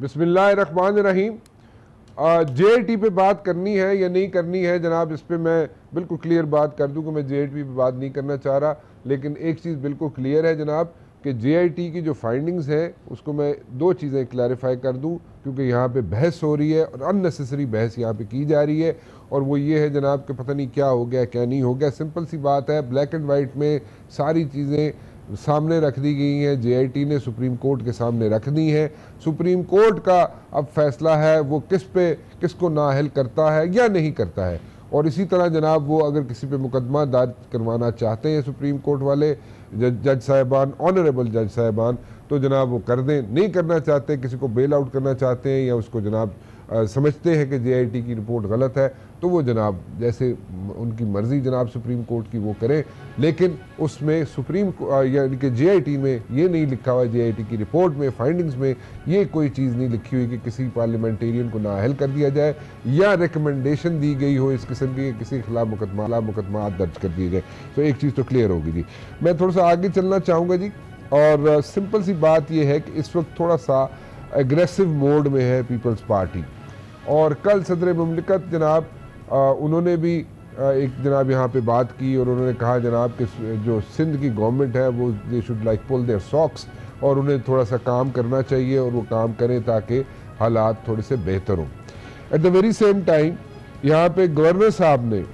बिस्मिल्लाहिर्रहमानिर्रहीम। JIT पे बात करनी है या नहीं करनी है जनाब, इस पर मैं बिल्कुल क्लियर बात कर दूं कि मैं JIT पे बात नहीं करना चाह रहा, लेकिन एक चीज़ बिल्कुल क्लियर है जनाब कि JIT की जो फाइंडिंग्स है उसको मैं दो चीज़ें क्लैरिफाई कर दूं, क्योंकि यहाँ पे बहस हो रही है और अननेसेसरी बहस यहाँ पे की जा रही है। और वो ये है जनाब कि पता नहीं क्या हो गया क्या नहीं हो गया। सिंपल सी बात है, ब्लैक एंड वाइट में सारी चीज़ें सामने रख दी गई हैं। JIT ने सुप्रीम कोर्ट के सामने रख दी हैं। सुप्रीम कोर्ट का अब फैसला है वो किसको नाअहल करता है या नहीं करता है। और इसी तरह जनाब वो अगर किसी पे मुकदमा दर्ज करवाना चाहते हैं सुप्रीम कोर्ट वाले जज साहिबान, ऑनरेबल जज साहिबान, तो जनाब वो कर दें। नहीं करना चाहते, किसी को बेल आउट करना चाहते हैं या उसको जनाब समझते हैं कि JIT की रिपोर्ट गलत है, तो वो जनाब जैसे उनकी मर्ज़ी जनाब सुप्रीम कोर्ट की वो करें। लेकिन उसमें यानी कि JIT में ये नहीं लिखा हुआ, JIT की रिपोर्ट में फाइंडिंग्स में ये कोई चीज़ नहीं लिखी हुई कि किसी पार्लियामेंटेरियन को नाअहल कर दिया जाए या रिकमेंडेशन दी गई हो इस किस्म की किसी के खिलाफ मुकदमा दर्ज कर दिए जाए। तो एक चीज़ तो क्लियर होगी जी। मैं थोड़ा सा आगे चलना चाहूँगा जी, और सिंपल सी बात यह है कि इस वक्त थोड़ा सा एग्रेसिव मोड में है पीपल्स पार्टी। और कल सदर मुमलिकत जनाब उन्होंने भी एक जनाब यहाँ पे बात की और उन्होंने कहा जनाब कि जो सिंध की गवर्नमेंट है वो they should like pull their socks, और उन्हें थोड़ा सा काम करना चाहिए और वो काम करें ताकि हालात थोड़े से बेहतर हों। At the very same time यहाँ पे गवर्नर साहब ने,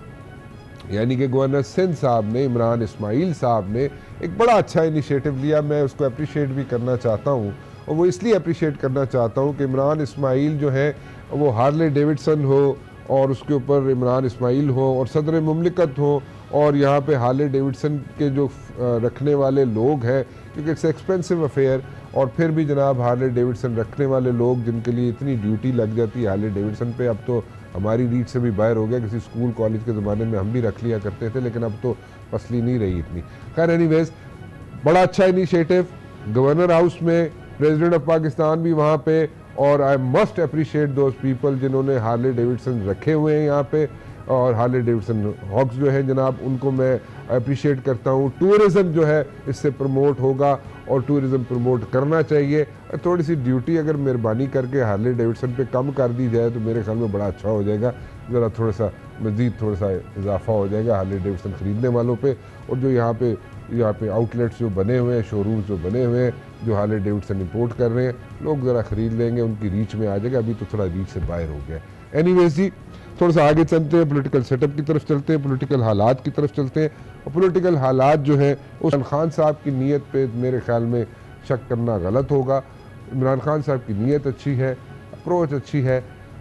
यानी कि गवर्नर सिंध साहब ने, इमरान इस्माइल साहब ने एक बड़ा अच्छा इनिशिएटिव लिया। मैं उसको अप्रिशिएट भी करना चाहता हूँ, और वो इसलिए अप्रिशिएट करना चाहता हूँ कि इमरान इस्माइल जो है वो हार्ले डेविडसन हो और उसके ऊपर इमरान इस्माइल हो और सदर मुमलिकत हो, और यहाँ पे हार्ले डेविडसन के जो रखने वाले लोग हैं, क्योंकि इट्स एक्सपेंसिव अफेयर, और फिर भी जनाब हार्ले डेविडसन रखने वाले लोग जिनके लिए इतनी ड्यूटी लग जाती है हार्ले डेविडसन पे, अब तो हमारी रीच से भी बाहर हो गया। किसी स्कूल कॉलेज के ज़माने में हम भी रख लिया करते थे, लेकिन अब तो फसली नहीं रही इतनी। खैर एनीवेज, बड़ा अच्छा इनिशिएटिव। गवर्नर हाउस में प्रेसिडेंट ऑफ पाकिस्तान भी वहाँ पे, और I must appreciate those people जिन्होंने हार्ले डेविडसन रखे हुए हैं यहाँ पे, और हार्ले डेविडसन हॉक्स जो है जनाब उनको मैं अप्रिशिएट करता हूँ। टूरिज़म जो है इससे प्रमोट होगा और टूरिज़म प्रमोट करना चाहिए। थोड़ी सी ड्यूटी अगर मेहरबानी करके हार्ले डेविडसन पे कम कर दी जाए तो मेरे ख्याल में बड़ा अच्छा हो जाएगा। ज़रा थोड़ा सा मज़ीद थोड़ा सा इजाफा हो जाएगा हार्ले डेविडसन ख़रीदने वालों पे। और जो यहाँ पे आउटलेट्स जो बने हुए हैं, शोरूम्स जो बने हुए हैं, जो हार्ले डेविडसन इंपोर्ट कर रहे हैं, लोग ज़रा ख़रीद लेंगे, उनकी रीच में आ जाएगा। अभी तो थोड़ा रीच से बाहर हो गया है। एनीवेज जी, थोड़ा सा आगे चलते हैं, पॉलिटिकल सेटअप की तरफ चलते हैं, पॉलिटिकल हालात की तरफ चलते हैं। और पॉलिटिकल हालात जो है उस इमरान खान साहब की नीयत पे मेरे ख्याल में शक करना गलत होगा। इमरान खान साहब की नीयत अच्छी है, अप्रोच अच्छी है।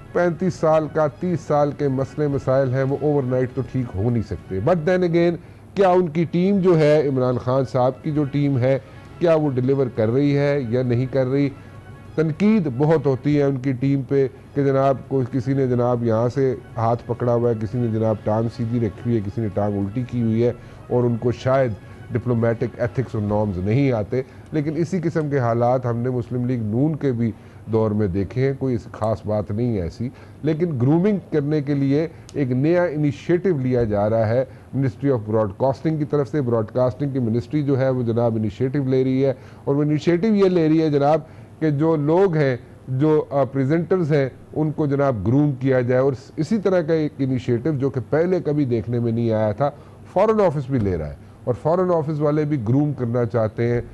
35 साल का 30 साल के मसले मसाइल हैं, वो ओवरनाइट तो ठीक हो नहीं सकते। बट देन अगेन, क्या उनकी टीम जो है, इमरान खान साहब की जो टीम है, क्या वो डिलीवर कर रही है या नहीं कर रही। तनकीद बहुत होती है उनकी टीम पे कि जनाब किसी ने जनाब यहाँ से हाथ पकड़ा हुआ है, किसी ने जनाब टांग सीधी रखी हुई है, किसी ने टांग उल्टी की हुई है, और उनको शायद डिप्लोमेटिक एथिक्स और नॉर्म्स नहीं आते। लेकिन इसी किस्म के हालात हमने मुस्लिम लीग नून के भी दौर में देखे हैं। कोई ख़ास बात नहीं है ऐसी, लेकिन ग्रूमिंग करने के लिए एक नया इनिशिएटिव लिया जा रहा है मिनिस्ट्री ऑफ ब्रॉडकास्टिंग की तरफ से। ब्रॉडकास्टिंग की मिनिस्ट्री जो है वो जनाब इनिशिएटिव ले रही है, और वो इनिशिएटिव ये ले रही है जनाब कि जो लोग हैं, जो प्रेजेंटर्स हैं, उनको जनाब ग्रूम किया जाए। और इसी तरह का एक इनिशिएटिव जो कि पहले कभी देखने में नहीं आया था, फॉरेन ऑफिस भी ले रहा है, और फॉरेन ऑफिस वाले भी ग्रूम करना चाहते हैं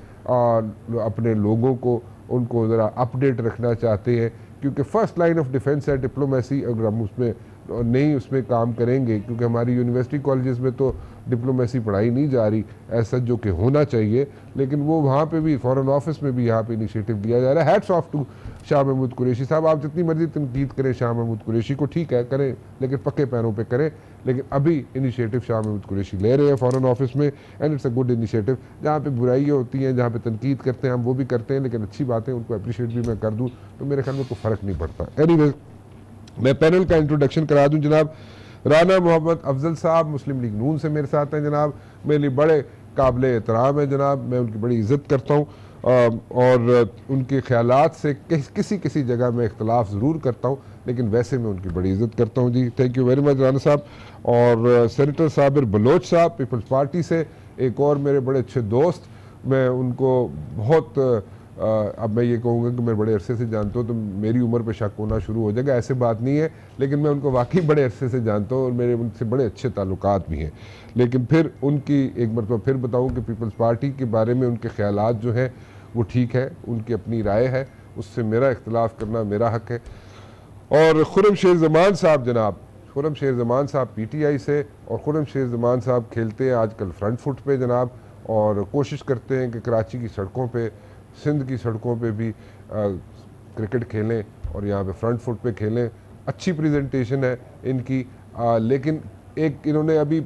अपने लोगों को, उनको ज़रा अपडेट रखना चाहते हैं, क्योंकि फ़र्स्ट लाइन ऑफ डिफेंस है डिप्लोमेसी। अगर हम उसमें काम करेंगे, क्योंकि हमारी यूनिवर्सिटी कॉलेजेस में तो डिप्लोमेसी पढ़ाई नहीं जा रही ऐसा जो कि होना चाहिए, लेकिन वो वहाँ पे भी फॉरेन ऑफिस में भी यहाँ पे इनिशिएटिव लिया जा रहा है। Hats off to Shah Mahmood Qureshi साहब। आप जितनी मर्जी तनकीद करें शाह महमूद कुरैशी को, ठीक है करें, लेकिन पक्के पैरों पे करें। लेकिन अभी इनिशिएटिव शाह महमूद कुरैशी ले रहे हैं फॉरेन ऑफिस में, and it's a good initiative. जहाँ पे बुराइयाँ होती हैं, जहाँ पे तनकीद करते हैं हम, वो भी करते हैं, लेकिन अच्छी बातें उनको अप्रिशिएट भी मैं कर दूँ तो मेरे ख्याल में कोई फ़र्क नहीं पड़ता। एनीवेज, मैं पैनल का इंट्रोडक्शन करा दूं। जनाब राना मोहम्मद अफजल साहब मुस्लिम लीग नून से मेरे साथ हैं जनाब, मेरे लिए बड़े काबिल एहतराम है जनाब, मैं उनकी बड़ी इज़्ज़त करता हूँ, और उनके ख्यालात से किसी जगह में इख्तलाफ ज़रूर करता हूँ, लेकिन वैसे मैं उनकी बड़ी इज़्ज़त करता हूँ जी। Thank you very much Rana साहब। और सेनेटर साबिर बलोच साहब पीपल्स पार्टी से, एक और मेरे बड़े अच्छे दोस्त, मैं उनको बहुत अब मैं ये कहूँगा कि मैं बड़े अरसे से जानता हूँ तो मेरी उम्र पे शक होना शुरू हो जाएगा, ऐसे बात नहीं है, लेकिन मैं उनको वाकई बड़े अरसे से जानता हूँ और मेरे उनसे बड़े अच्छे ताल्लुकात भी हैं। लेकिन फिर उनकी एक मरतबा फिर बताऊँ कि पीपल्स पार्टी के बारे में उनके ख्यालात जो हैं वो ठीक है, उनकी अपनी राय है, उससे मेरा इख्तलाफ करना मेरा हक है। और खुर्रम शेर ज़मान साहब, जनाब खुर्रम शेर ज़मान साहब PTI से, और खुर्रम शेर ज़मान साहब खेलते हैं आजकल फ्रंट फुट पे जनाब, और कोशिश करते हैं कि कराची की सड़कों पे, सिंध की सड़कों पे भी क्रिकेट खेलें और यहाँ पे फ्रंट फुट पे खेलें। अच्छी प्रेजेंटेशन है इनकी, लेकिन एक इन्होंने अभी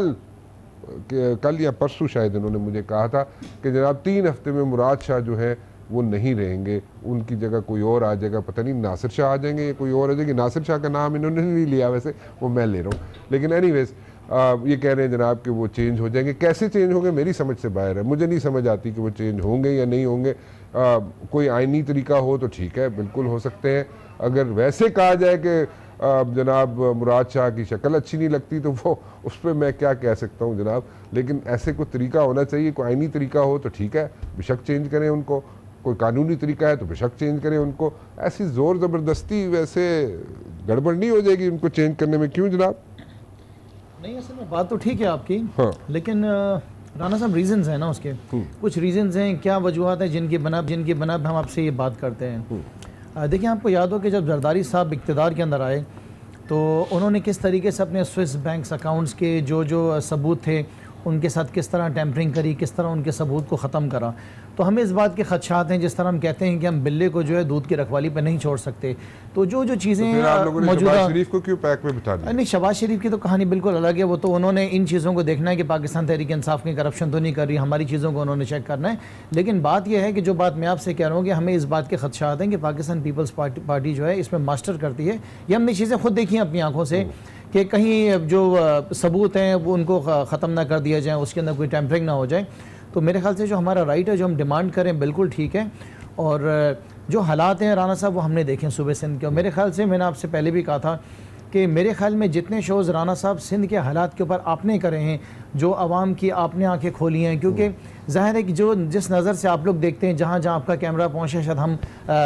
कल या परसों शायद इन्होंने मुझे कहा था कि जनाब 3 हफ्ते में मुराद शाह जो है वो नहीं रहेंगे, उनकी जगह कोई और आ जाएगा, पता नहीं नासिर शाह आ जाएंगे या कोई और आ जाएगी। नासिर शाह का नाम इन्होंने नहीं लिया, वैसे वो मैं ले रहा हूँ, लेकिन एनीवेज ये कह रहे हैं जनाब कि वो चेंज हो जाएंगे। कैसे चेंज होंगे मेरी समझ से बाहर है, मुझे नहीं समझ आती कि वो चेंज होंगे या नहीं होंगे। कोई आइनी तरीका हो तो ठीक है, बिल्कुल हो सकते हैं। अगर वैसे कहा जाए कि जनाब मुराद शाह की शक्ल अच्छी नहीं लगती तो वो उस पर मैं क्या कह सकता हूँ जनाब, लेकिन ऐसे कोई तरीका होना चाहिए, कोई आइनी तरीका हो तो ठीक है, बेशक चेंज करें उनको, कोई कानूनी तरीका है तो बेशक चेंज करें उनको। ऐसी ज़ोर ज़बरदस्ती वैसे गड़बड़ नहीं हो जाएगी उनको चेंज करने में, क्यों जनाब? नहीं, असल में बात तो ठीक है आपकी, हाँ। लेकिन राना साहब रीजंस हैं ना उसके, कुछ रीजंस हैं, क्या वजूहत हैं जिनकी बना हम आपसे ये बात करते हैं। देखिए, आपको याद हो कि जब जरदारी साहब इक़्तिदार के अंदर आए तो उन्होंने किस तरीके से अपने स्विस बैंक अकाउंट्स के जो सबूत थे उनके साथ किस तरह टेम्परिंग करी, किस तरह उनके सबूत को ख़त्म करा। तो हमें इस बात के खदशात हैं, जिस तरह हम कहते हैं कि हम बिल्ले को जो है दूध की रखवाली पर नहीं छोड़ सकते, तो जो चीज़ें मौजूदा शरीफ को क्यों पैक में बिठा दिया? नहीं, शहबाज शरीफ की तो कहानी बिल्कुल अलग है। वो तो उन्होंने इन चीज़ों को देखना है कि पाकिस्तान तहरीक इंसाफ की करप्शन तो नहीं कर रही, हमारी चीज़ों को उन्होंने चेक करना है। लेकिन बात यह है कि जो बात मैं आपसे कह रहा हूँ कि हमें इस बात के खदशात हैं कि पाकिस्तान पीपल्स पार्टी जो है इसमें मास्टर करती है। ये हमने चीज़ें खुद देखी हैं अपनी आँखों से कि कहीं जो सबूत हैं वो उनको ख़त्म ना कर दिया जाए, उसके अंदर कोई टैम्परिंग ना हो जाए। तो मेरे ख्याल से जो हमारा राइट है, जो हम डिमांड करें, बिल्कुल ठीक है। और जो हालात हैं राना साहब वो हमने देखे सूबे सिंध के, और मेरे ख्याल से मैंने आपसे पहले भी कहा था कि मेरे ख्याल में जितने शोज़ राना साहब सिंध के हालात के ऊपर आपने करे हैं, जो आवाम की आपने आंखें खोली हैं, क्योंकि ज़ाहिर है कि जो जिस नज़र से आप लोग देखते हैं, जहाँ जहाँ आपका कैमरा पहुँचे शायद हम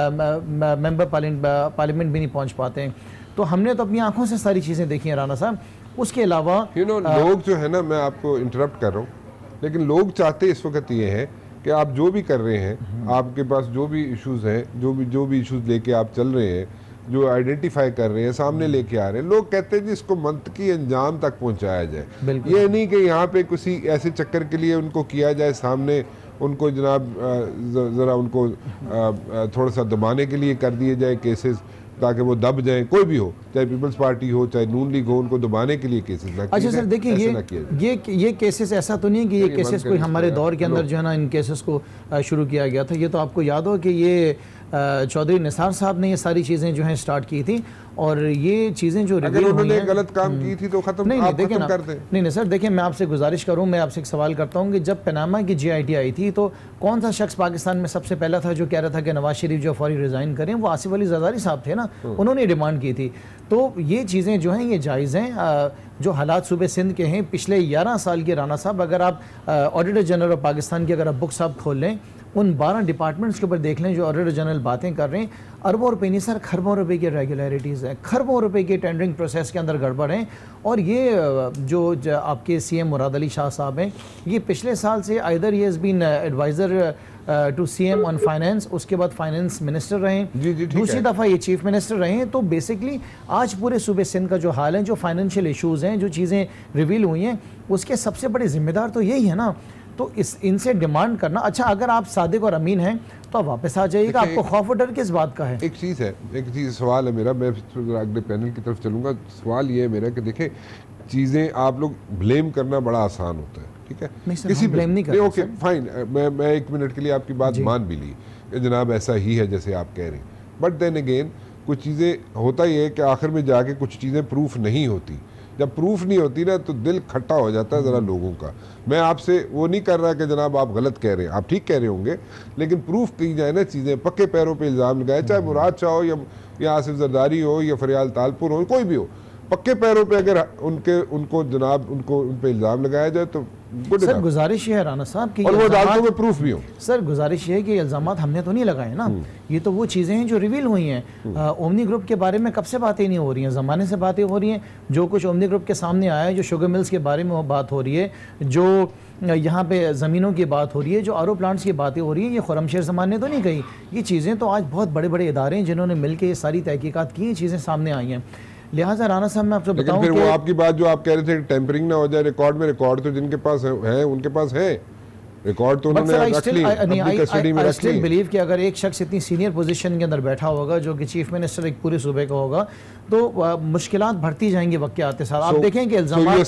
मेंबर पार्लियामेंट भी नहीं पहुँच पाते हैं, तो हमने तो अपनी आंखों से सारी चीज़ें देखी हैं राना साहब। उसके अलावा लोग जो है ना, मैं आपको इंटरप्ट कर रहा हूँ, लेकिन लोग चाहते इस वक्त ये हैं कि आप जो भी कर रहे हैं, आपके पास जो भी इश्यूज़ हैं, जो भी इश्यूज़ लेके आप चल रहे हैं, जो आइडेंटिफाई कर रहे हैं, सामने लेके आ रहे हैं, लोग कहते हैं जी इसको मंतकी अंजाम तक पहुंचाया जाए। ये नहीं कि यहाँ पे किसी ऐसे चक्कर के लिए उनको किया जाए, सामने उनको जनाब ज़रा उनको थोड़ा सा दबाने के लिए कर दिए जाए केसेस, ताकि वो दब जाएं, कोई भी हो, चाहे पीपल्स पार्टी हो चाहे नून लीग हो, उनको दबाने के लिए केसेस ना। अच्छा सर, देखिए ये केसेस ऐसा तो नहीं है कि ये केसेस कोई हमारे दौर के अंदर जो है ना इन केसेस को शुरू किया गया था। ये तो आपको याद हो कि ये चौधरी निसार साहब ने ये सारी चीज़ें जो हैं स्टार्ट की थी, और ये चीज़ें जो अगर उन्होंने गलत काम की थी तो खत्म नहीं कर दें। नहीं सर, देखिए मैं आपसे गुजारिश करूं, मैं आपसे एक सवाल करता हूं कि जब पनामा की GIT आई थी तो कौन सा शख्स पाकिस्तान में सबसे पहला था जो कह रहा था कि नवाज शरीफ जो फौरी रिज़ाइन करें? वो आसिफ अली जरदारी साहब थे ना, उन्होंने डिमांड की थी। तो ये चीज़ें जो हैं ये जायज़ हैं। जो हालात सूबे सिंध के हैं पिछले 11 साल के, राना साहब अगर आप ऑडिटर जनरल ऑफ पाकिस्तान की अगर आप बुक्स आप खोल लें, उन 12 डिपार्टमेंट्स के ऊपर देख लें जो ऑडिटर जनरल बातें कर रहे हैं, अरबों रुपए नहीं सर, खरबों रुपए की रेगुलरिटीज़ हैं, खरबों रुपए के टेंडरिंग प्रोसेस के अंदर गड़बड़ हैं। और ये जो आपके CM मुराद अली शाह साहब हैं, ये पिछले साल से आइदर ही has been adviser to CM on finance, उसके बाद फाइनेंस मिनिस्टर रहे, दूसरी दफ़ा ये चीफ मिनिस्टर रहे हैं। तो बेसिकली आज पूरे सूबे सिंध का जो हाल है, जो फाइनेंशियल इशूज़ हैं, जो चीज़ें रिवील हुई हैं, उसके सबसे बड़े जिम्मेदार तो यही है ना। तो इनसे डिमांड करना, अच्छा अगर आप सादिक और अमीन हैं तो आप वापस आ जाइएगा, आपको खौफ और डर किस बात का है? एक चीज़ सवाल है मेरा, मैं अगले पैनल की तरफ चलूँगा। सवाल ये है मेरा कि देखें, चीज़ें आप लोग ब्लेम करना बड़ा आसान होता है, ठीक है, किसी ब्लेम नहीं करते। ओके फाइन, मैं 1 मिनट के लिए आपकी बात मान भी ली कि जनाब ऐसा ही है जैसे आप कह रहे हैं, बट देन अगेन कुछ चीज़ें होता ही है कि आखिर में जाके कुछ चीज़ें प्रूफ नहीं होती। जब प्रूफ नहीं होती ना तो दिल खट्टा हो जाता है ज़रा लोगों का। मैं आपसे वो नहीं कर रहा कि जनाब आप गलत कह रहे हैं, आप ठीक कह रहे होंगे, लेकिन प्रूफ की जाए ना चीज़ें, पक्के पैरों पे इल्ज़ाम लगाए, चाहे मुराद शाह हो या आसिफ जरदारी हो या फरियाल तालपुर हो, कोई भी हो, पक्के पैरों पे अगर उनको जनाब उन पर इल्ज़ाम लगाया जाए तो सर गुजारिश ये है राना साहब की, और वो अदालतों में प्रूफ भी हो। सर गुजारिश ये है कि इल्जामात हमने तो नहीं लगाए ना, ये तो वो चीज़ें हैं जो रिवील हुई हैं। ओमनी ग्रुप के बारे में कब से बातें नहीं हो रही हैं, ज़माने से बातें हो रही हैं। जो कुछ ओमनी ग्रुप के सामने आया है, जो शुगर मिल्स के बारे में बात हो रही है, जो यहाँ पे ज़मीनों की बात हो रही है, जो आर ओ प्लांट्स की बातें हो रही हैं, ये खुरमशेर ज़मान ने तो नहीं कही। ये चीज़ें तो आज बहुत बड़े बड़े इदारे हैं जिन्होंने मिल के ये सारी तहकीकात की, ये चीज़ें सामने आई हैं। लिहाजा राना साहब मैं आपको बताऊं फिर वो आपकी बात जो आप कह रहे थे टेम्परिंग ना हो जाए रिकॉर्ड में, रिकॉर्ड तो जिनके पास है उनके पास है रिकॉर्ड, तो उन्होंने रख ली अपनी कस्टडी में रख ली। बिलीव कि अगर एक शख्स इतनी सीनियर पोजीशन के अंदर बैठा होगा जो कि चीफ मिनिस्टर एक पूरे सूबे का होगा, तो मुश्किलात बढ़ती जाएंगी वक्त के आते साथ। आप देखें कि इल्जामात,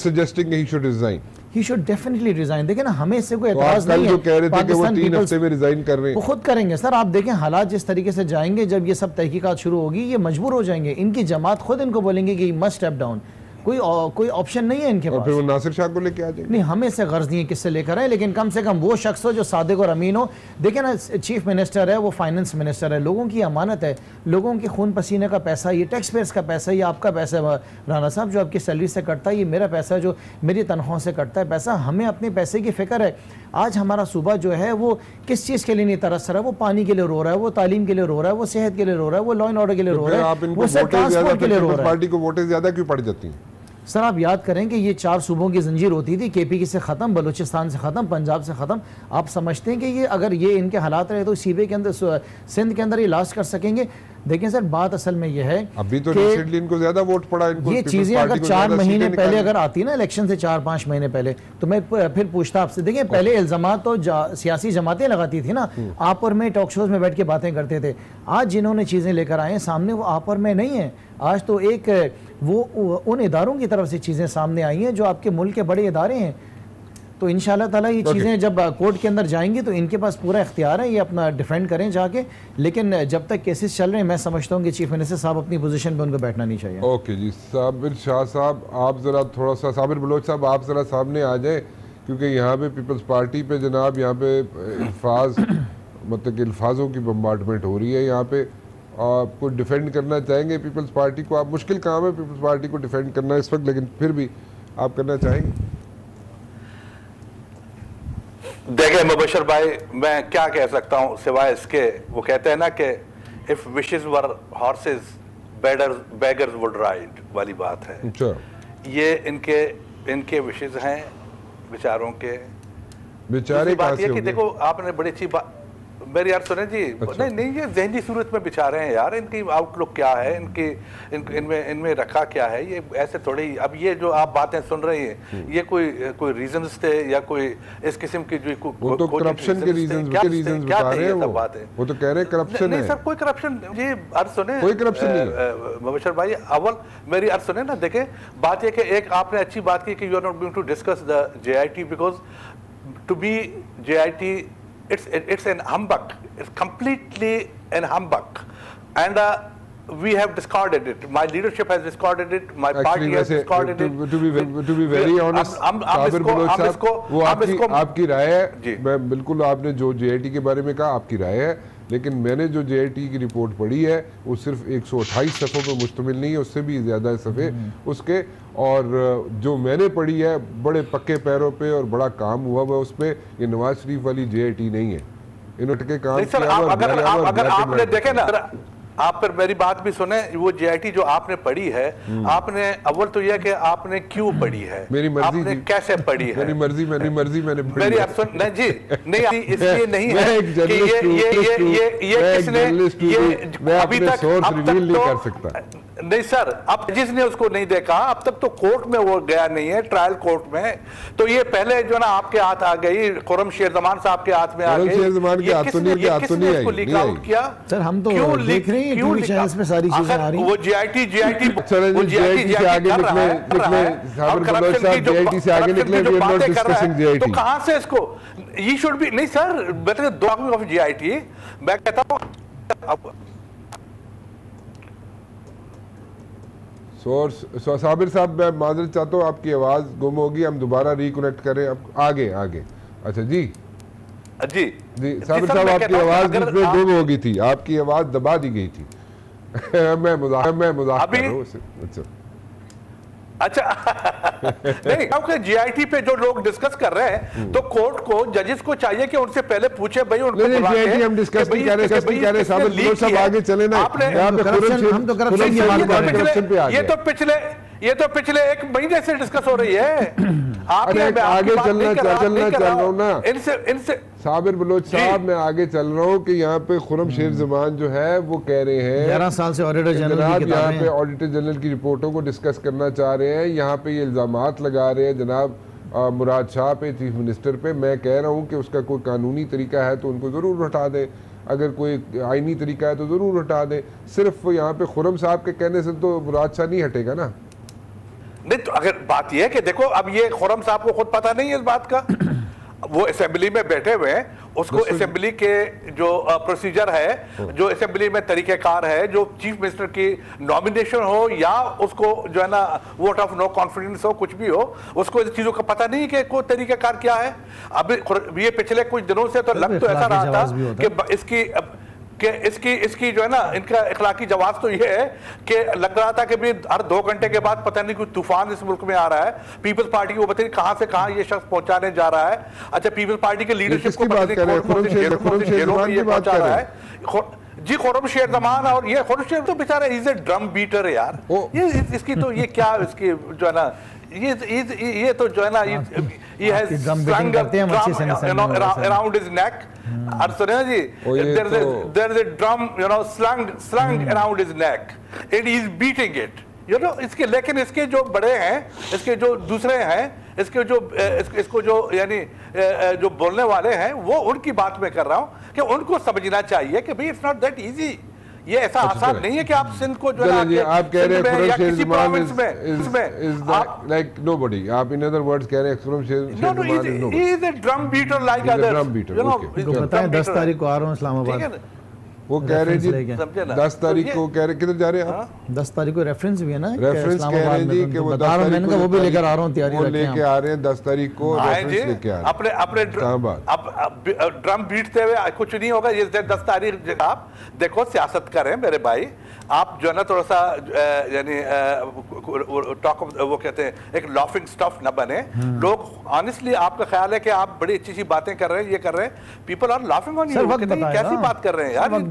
he should definitely resign। देखें ना, हमें इससे कोई एतराज नहीं है। जो कह रहे थे कि वो 3 हफ्ते में रिजाइन कर रहे हैं, वो खुद करेंगे सर। आप देखें हालात जिस तरीके से जाएंगे, जब ये सब तहकीकात शुरू होगी, ये मजबूर हो जाएंगे। इनकी जमात खुद इनको बोलेंगे कि मस्ट स्टेप डाउन, कोई ऑप्शन नहीं है इनके पास। फिर वो नासिर शाह को लेके आ जाएंगे। नहीं, हमें इससे गर्ज नहीं है किससे लेकर आए, लेकिन कम से कम वो शख्स हो जो सादिक और अमीन हो। देखें ना, चीफ मिनिस्टर है, वो फाइनेंस मिनिस्टर है, लोगों की अमानत है, लोगों के खून पसीने का पैसा, ये टैक्स पेयर्स का पैसा, ये आपका पैसा है राना साहब, जो आपकी सैलरी से कटता है, ये मेरा पैसा है जो मेरी तनख्वाह से कटता है पैसा। हमें अपने पैसे की फिक्र है। आज हमारा सूबा जो है वो किस चीज़ के लिए नहीं तरस रहा है? वो पानी के लिए रो रहा है, वो तालीम के लिए रो रहा है, वो सेहत के लिए रो रहा है, वो लॉ एंड ऑर्डर के लिए रो रहा है, वो सब ट्रांसपोर्ट के लिए रो रहा है। पार्टी को वोटें ज्यादा क्यों पड़ जाती हैं? सर आप याद करें कि ये 4 सूबों की जंजीर होती थी, केपी से ख़त्म, बलूचिस्तान से ख़त्म, पंजाब से ख़त्म। आप समझते हैं कि ये अगर ये इनके हालात रहे तो सीबे के अंदर, सिंध के अंदर ये लास्ट कर सकेंगे? देखें सर, बात असल में ये है अभी तो रिसेंटली इनको ज्यादा वोट पड़ा, इनको ये चीजें अगर 4 महीने पहले अगर आती ना, इलेक्शन से 4-5 महीने पहले, तो मैं फिर पूछता आपसे। देखिए पहले इल्जामात तो सियासी जमातें लगाती थी ना, आप और मैं टॉक शोज में बैठ के बातें करते थे। आज जिन्होंने चीजें लेकर आए हैं सामने, वो आप और मैं नहीं है। आज तो एक वो उन इदारों की तरफ से चीजें सामने आई हैं जो आपके मुल्क के बड़े इदारे हैं। तो इंशाल्लाह ताला ये चीज़ें जब कोर्ट के अंदर जाएंगी तो इनके पास पूरा इख्तियार है, ये अपना डिफेंड करें जाके। लेकिन जब तक केसेस चल रहे हैं, मैं समझता हूँ कि चीफ मिनिस्टर साहब अपनी पोजीशन पे उनको बैठना नहीं चाहिए। ओके जी, साबिर शाह साहब आप ज़रा थोड़ा सा, साबिर बलोच साहब आप ज़रा सामने आ जाए, क्योंकि यहाँ पे पीपल्स पार्टी पे जनाब यहाँ पे अल्फाज मतलब कि अल्फाजों की बम्बार्डमेंट हो रही है। यहाँ पे आपको डिफेंड करना चाहेंगे पीपल्स पार्टी को? आप, मुश्किल काम है पीपल्स पार्टी को डिफेंड करना इस वक्त, लेकिन फिर भी आप करना चाहेंगे? देखिए मुबशर भाई, मैं क्या कह सकता हूँ सिवाय इसके, वो कहते हैं ना कि if wishes were horses beggars would ride वाली बात है। अच्छा, ये इनके विशेस हैं बेचारों के। बेचारे बात ये कि देखो आपने बड़ी अच्छी बात मेरी यार सुने जी। अच्छा। नहीं ये जहनी सूरत में बिछा रहे हैं यार, इनकी आउटलुक क्या है, इनमें रखा क्या है, ये ऐसे थोड़ी। अब ये जो आप बातें सुन रही हैं, ये कोई रीजंस थे या कोई इस किस्म की जो वो तो करप्शन के रीजंस बता रहे हैं, वो तो कह रहे हैं करप्शन है। नहीं सर, कोई करप्शन, ये अर्ज सुने, कोई करप्शन नहीं है मुबशर भाई। अव्वल मेरी अर्ज सुने ना, देखे बात ये कि एक आपने अच्छी बात की कि you are not going to discuss the JIT because to be JIT it's an humbug. It's completely an humbug, and we have discarded it. My leadership has discarded it. My party has discarded it. To be very honest, Sabir Baloch साहब, वो आपकी राय है। मैं बिल्कुल, आपने जो JIT के बारे में कहा आपकी राय है, लेकिन मैंने जो JIT की रिपोर्ट पढ़ी है वो सिर्फ 128 सफ़ों पर मुश्तमिल नहीं है, उससे भी ज़्यादा सफ़े उसके। और जो मैंने पढ़ी है बड़े पक्के पैरों पे और बड़ा काम हुआ हुआ उस पर। ये नवाज शरीफ वाली JIT नहीं है, इन्होंने काम किया। अगर आपने देखे ना, आप फिर मेरी बात भी सुने, वो JIT जो आपने पढ़ी है, आपने अव्वल तो यह कि आपने क्यों पढ़ी है, मेरी मर्जी, आपने कैसे पढ़ी है, मेरी मर्जी मैंने मेरी आप सुन नहीं जी, नहीं इसलिए नहीं है कि ये किसने, ये अभी तक रिवील नहीं कर सकता। नहीं सर, अब जिसने उसको नहीं देखा, अब तक तो कोर्ट में वो गया नहीं है, ट्रायल कोर्ट में। तो ये पहले जो ना आपके हाथ आ गई, खुर्रमशेर ज़मान साहब के हाथ में आ गई। किसने उसको लीक आउट किया? सर हम तो देख रहे हैं टीवी चैनल्स में सारी चीजें आ रही हैं। वो JIT से आगे निकले, तो कहां से इसको ये शुड बी नहीं sir, better talking of JIT। मैं कहता हूं साबिर साहब, मैं माजरत चाहता हूँ, आपकी आवाज़ गुम होगी, हम दोबारा रिकनेक्ट करें। अब आगे। अच्छा जी जी साबिर साहब, आपकी आवाज़ गुम हो गई थी, आपकी आवाज़ दबा दी गई थी। मैं मजाक कर रहा हूँ। अच्छा अच्छा नहीं, क्योंकि जीआईटी पे जो लोग डिस्कस कर रहे हैं तो कोर्ट को, जजेस को चाहिए कि उनसे पहले पूछे भाई उनको जीआईटी हम डिस्कस नहीं कर रहे, साबिर बलोच साहब आगे चले ना, हम तो करप्शन की बात कर रहे हैं। ये तो पिछले एक महीने से डिस्कस हो रही है। आगे चल रहा हूँ ना इनसे साबिर बलोच साहब, मैं आगे चल रहा हूँ कि यहाँ पे खुर्रम शेर जमान जो है वो कह रहे हैं 11 साल से ऑडिटर जनरल की यहाँ पे ऑडिटर जनरल की रिपोर्टों को डिस्कस करना चाह रहे हैं, यहाँ पे ये इल्जामात लगा रहे हैं जनाब मुराद शाह पे, चीफ मिनिस्टर पे। मैं कह रहा हूँ कि उसका कोई कानूनी तरीका है तो उनको ज़रूर हटा दें, अगर कोई आइनी तरीका है तो ज़रूर हटा दें। सिर्फ यहाँ पे खुर्रम साहब के कहने से तो मुराद शाह नहीं हटेगा ना। नहीं तो अगर बात यह है कि देखो अब ये खुर्रम साहब को खुद पता नहीं है इस बात का, वो असेंबली में बैठे हुए हैं, उसको असेंबली के जो प्रोसीजर है, जो असेंबली में तरीक़ेकार है, जो चीफ मिनिस्टर की नॉमिनेशन हो या उसको जो है ना वोट ऑफ नो कॉन्फिडेंस हो, कुछ भी हो, उसको इन चीज़ों का पता नहीं कि कोई तरीक़ेकार क्या है। अभी ये पिछले कुछ दिनों से तो लग तो ऐसा रहा था कि इसकी जो है ना इनका इखलाकी जवाब तो ये है कि लग रहा था कि भी हर 2 घंटे के बाद पता नहीं कोई तूफान इस मुल्क में आ रहा है। पीपल्स पार्टी को पता नहीं कहां से कहां ये शख्स पहुंचाने जा रहा है। अच्छा, पीपल्स पार्टी के लीडरशिप को पता नहीं पहुंचा रहा है जी, खुर्रम शेर जमान। और ये खुर्रम शेर तो बेचारा इज ए ड्रम बीटर है यार, ये इसकी तो ये क्या इसकी जो है ना ये तो जो है ना ये है अराउंड हिज नेक। और सुनिए जी, there is a drum, you know, slung around his neck and he is beating it, you know। इसके लेकिन इसके जो बड़े हैं, इसके जो दूसरे हैं, इसके जो इसको जो यानी जो बोलने वाले हैं, वो उनकी बात में कर रहा हूँ कि उनको समझना चाहिए कि भाई इट्स नॉट दैट इजी। ये ऐसा आसान नहीं है कि आप सिंध को जो है आप कह रहे हैं या किसी प्रोविंस में लाइक नोबडी, आप इन अदर वर्ड्स कह रहे हैं Khurram Sher Zaman he is a drum beater like others, drum beater. Okay, बताएं 10 तारीख को आ रहा हूँ इस्लामाबाद। वो कह रहे जी 10 तारीख को कह रहे, किधर जा रहे हैं आप? 10 तारीख को रेफरेंस भी है ना, रेफरेंस कह रहे हैं जी कि वो 10 तारीख को वो भी लेकर आ रहा हूँ, तैयारी लेके आ रहे हैं 10 तारीख को रेफरेंस लेके आ रहे हैं। अपने ड्रम बीटते हुए कुछ नहीं होगा। ये 10 तारीख आप देखो, सियासत करें मेरे भाई, आप जो है ना थोड़ा सा यानी टॉक वो कहते हैं एक लॉफिंग स्टफ न बने। लोग ऑनेस्टली, आपका ख्याल है कि आप बड़ी अच्छी सी बातें कर रहे हैं, ये कर रहे हैं, people are laughing on you, कैसी बात कर रहे हैं यार।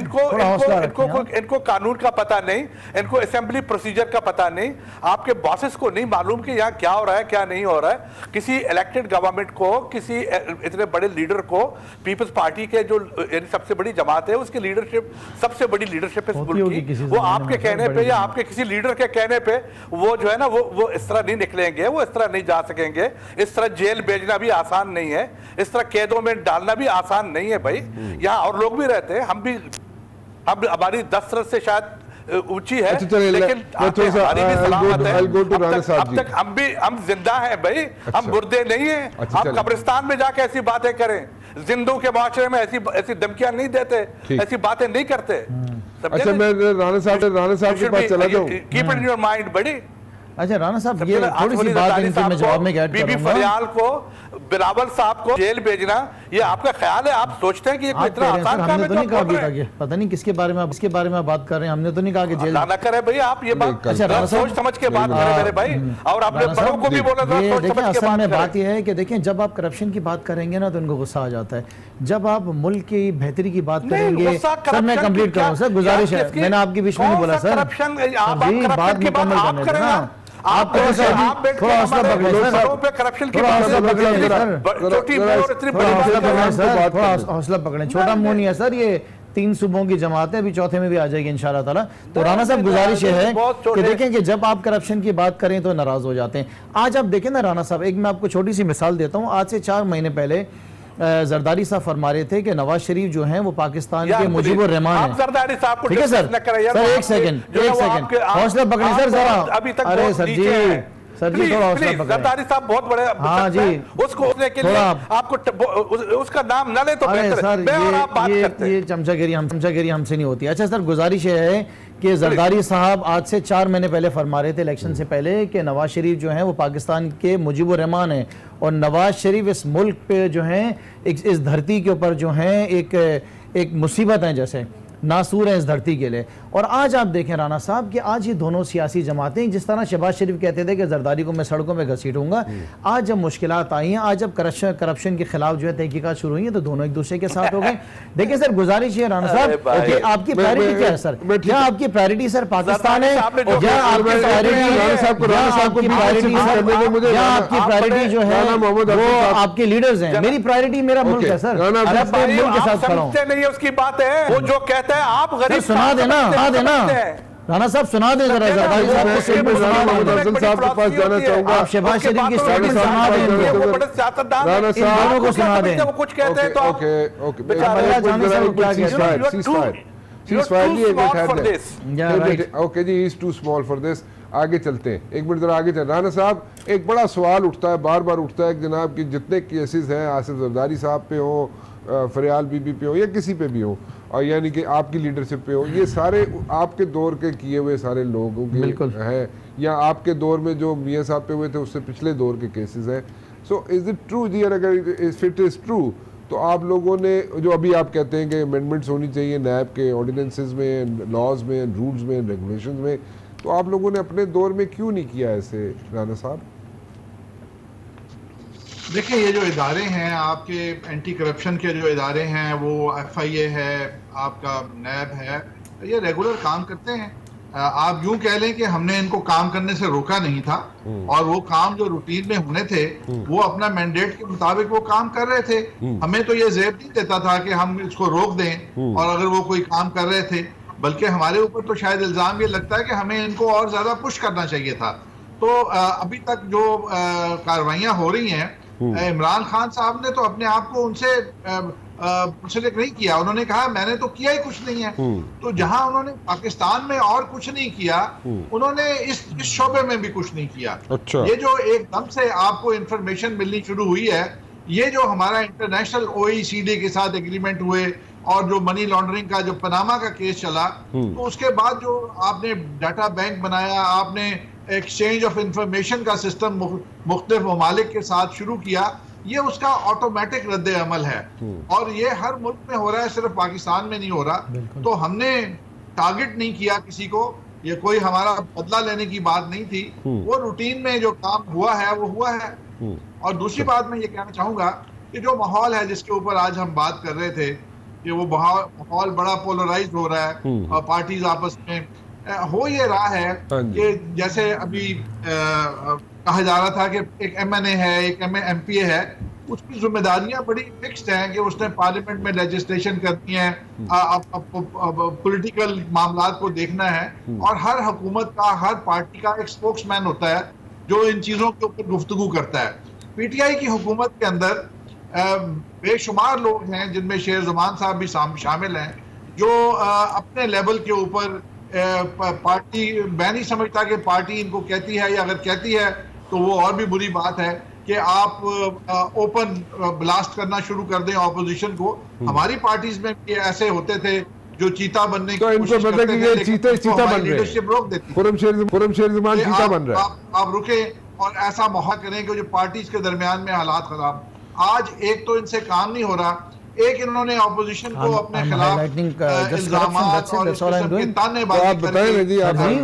इनको कानून का पता नहीं, इनको असेंबली प्रोसीजर का पता नहीं, आपके बॉसेस को नहीं मालूम कि यहाँ क्या हो रहा है क्या नहीं हो रहा है। किसी इलेक्टेड गवर्नमेंट को, किसी इतने बड़े लीडर को, पीपल्स पार्टी के जो सबसे बड़ी जमात है उसकी लीडरशिप, सबसे बड़ी लीडरशिप है मुल्क की, वो आपके कहने पे या आपके किसी लीडर के कहने पे वो जो है ना वो इस तरह नहीं निकलेंगे, वो इस तरह नहीं जा सकेंगे। इस तरह जेल भेजना भी आसान नहीं है, इस तरह कैदों में डालना भी आसान नहीं है भाई। यहाँ और लोग भी रहते हैं, हम हमारी 10 रत से शायद ऊंची है, लेकिन हमारी भी सलामत है। अब तक हम जिंदा हैं भाई, हम मुर्दे नहीं हैं। हम कब्रिस्तान में जाके ऐसी बातें करें, जिंदों के माशरे में ऐसी धमकियां नहीं देते, ऐसी बातें नहीं करते। अच्छा, मैं राणा साहब के पास चला जाऊं। कीप इन योर माइंड बड़ी। अच्छा राणा साहब, ये थोड़ी सी बात इनके मैं जवाब में ऐड बीबी फरियाल को, बिलावल साहब को जेल भेजना, ये आपका ख्याल है? आप सोचते हैं कि ये कोई इतना आसान काम है? हमने तो नहीं कहा अभी तक, पता नहीं किसके बारे में आप बात कर रहे हैं। हमने तो नहीं कहा कि जेल ना करे भाई, आप ये बात सोच समझ के बात करें मेरे भाई, और अपने बड़ों को भी बोला था सोच समझ के बात करें। बात ये है कि देखें, जब आप करप्शन की बात करेंगे ना तो उनको गुस्सा आ जाता है। जब आप मुल्क की बेहतरी की बात करेंगे, सर मैं कंप्लीट करूं सर, गुजारिश है, मैंने आपके बीच में नहीं बोला सर, बात मुकम्मल करने देना। आप थोड़ा हौसला पकड़ें, छोटा मुंह नहीं है सर, ये 3 सूबों की जमात है, अभी चौथे में भी आ जाएगी इंशाल्लाह ताला। तो राणा साहब, गुजारिश है कि देखें कि जब आप करप्शन की बात करें तो नाराज हो जाते हैं। आज आप देखें ना राणा साहब, एक मैं आपको छोटी सी मिसाल देता हूँ। आज से 4 महीने पहले जरदारी साहब फरमा रहे थे कि नवाज शरीफ जो हैं वो पाकिस्तान के मुजीबुर रहमान हैं। जरदारी साहब को ठीक है सर, एक सेकंड हौसला पकड़े सर जरा। अरे सर जी थोड़ा हौसला पकड़े। जरदारी साहब बहुत बड़े, हाँ जी, उसको उसने के लिए आपको उसका नाम न ले तो बेहतर है। ये चमचागिरी हमसे नहीं होती। अच्छा सर, गुजारिश है कि जरदारी साहब आज से 4 महीने पहले फरमा रहे थे इलेक्शन से पहले कि नवाज शरीफ जो हैं वो पाकिस्तान के मुजीबुर रहमान हैं, और नवाज शरीफ इस मुल्क पे जो हैं इस धरती के ऊपर जो हैं एक मुसीबत है। जैसे नासूर है इस धरती के लिए। और आज आप देखें राना साहब कि आज ये दोनों सियासी जमातें, जिस तरह शहबाज शरीफ कहते थे कि जरदारी को मैं सड़कों में घसीटूंगा, आज जब मुश्किलात आई हैं, आज जब करप्शन के खिलाफ जो है तहकीकात शुरू हुई है, तो दोनों एक दूसरे के साथ हो गए। देखिए सर, गुजारिश है राना साहब कि आपकी प्रायोरिटी क्या है सर? क्या आपकी प्रायोरिटी सर पाकिस्तान है, या आपकी प्रायोरिटी जो है वो आपके लीडर्स हैं? मेरी प्रायोरिटी मेरा मुल्क है सर, मुल्क के साथ खड़ा हूं। नहीं है उसकी बात है, वो जो कहता है आप गरीब सुना देना राना साहब, सुना दे जरा जरदारी साहब को। साहब के पास जाना चाहूंगा। आप शहबाज शरीफ की स्टेटमेंट सुना दें, वो बड़े सियासतदान हैं, इन दोनों को सुना दें। वो कुछ कहते हैं तो ओके जी, he is too small for this. आगे चलते हैं, एक मिनट जरा आगे चल। राना साहब, एक बड़ा सवाल उठता है, बार बार उठता है कि जनाब कि जितने केसेस हैं आसिफ जरदारी साहब पे हो, फरियाल बीबी पे हो, या किसी पे भी हो, और यानी कि आपकी लीडरशिप पे हो, ये सारे आपके दौर के किए हुए सारे लोगों के हैं, या आपके दौर में जो मियाँ साहब पे हुए थे उससे पिछले दौर के केसेस हैं। सो इज़ इट ट्रू जी? अगर इफ इट इज़ ट्रू तो आप लोगों ने जो अभी आप कहते हैं कि अमेंडमेंट्स होनी चाहिए नैब के ऑर्डिनेंसेस में, लॉज में, रूल्स में, रेगुलेशंस में, तो आप लोगों ने अपने दौर में क्यों नहीं किया ऐसे राना साहब? देखिए, ये जो इदारे हैं आपके एंटी करप्शन के जो इदारे हैं, वो FIA है, आपका नैब है, ये रेगुलर काम करते हैं। आप यूं कह लें कि हमने इनको काम करने से रोका नहीं था, और वो काम जो रूटीन में होने थे वो अपना मैंडेट के मुताबिक वो काम कर रहे थे। हमें तो ये ज़ेब नहीं देता था कि हम इसको रोक दें, और अगर वो कोई काम कर रहे थे, बल्कि हमारे ऊपर तो शायद इल्ज़ाम ये लगता है कि हमें इनको और ज़्यादा पुश करना चाहिए था। तो अभी तक जो कार्रवाइयाँ हो रही हैं, इमरान खान साहब ने तो अपने आप को उनसे मुंसलिक नहीं किया। उन्होंने कहा मैंने तो किया ही कुछ नहीं है। तो जहां उन्होंने पाकिस्तान में और कुछ नहीं किया, उन्होंने इस शोबे में भी कुछ नहीं किया। अच्छा। ये जो एकदम से आपको इंफॉर्मेशन मिलनी शुरू हुई है, ये जो हमारा इंटरनेशनल OECD के साथ एग्रीमेंट हुए, और जो मनी लॉन्ड्रिंग का जो पनामा का केस चला, तो उसके बाद जो आपने डाटा बैंक बनाया, आपने एक्सचेंज ऑफ इंफॉर्मेशन का सिस्टम मुख्तलिफ ममालिक के साथ शुरू किया, ये उसका ऑटोमेटिक रद्द अमल है, और ये हर मुल्क में हो रहा है, सिर्फ पाकिस्तान में नहीं हो रहा। तो हमने टारगेट नहीं किया किसी को, ये कोई हमारा बदला लेने की बात नहीं थी, वो रूटीन में जो काम हुआ है वो हुआ है। और दूसरी बात मैं ये कहना चाहूंगा कि जो माहौल है जिसके ऊपर आज हम बात कर रहे थे, कि वो माहौल बड़ा पोलराइज हो रहा है, और पार्टीज आपस में हो ये रहा है कि जैसे अभी कहा जा रहा था कि एक MNA है, एक MPA है, उसकी जिम्मेदारियां बड़ी फिक्स्ड हैं कि उसने पार्लियामेंट में लेजिस्लेशन करनी है, पॉलिटिकल मामलात को देखना है, और हर हुकूमत का, हर पार्टी का एक स्पोक्समैन होता है जो इन चीज़ों के ऊपर गुफ्तगू करता है। PTI की हुकूमत के अंदर बेशुमार लोग हैं, जिनमें शेर ज़मान साहब भी शामिल हैं, जो अपने लेवल के ऊपर पार्टी, मैं नहीं समझता कि पार्टी इनको कहती है, या अगर कहती है तो वो और भी बुरी बात है कि आप ओपन ब्लास्ट करना शुरू कर दें ऑपोजिशन को। हमारी पार्टीज में भी ऐसे होते थे जो चीता बनने की कोशिश करते थे, चीता बन लीडरशिप रोक देती। चीता बन रहा है। आप रुके और ऐसा माहौल करें कि जो पार्टीज के दरमियान में हालात खराब। आज एक तो इनसे काम नहीं हो रहा, एक इन्होंने ऑपोजिशन को अपने खिलाफ इल्जामात और इस किस्म की तानेबाजी करके,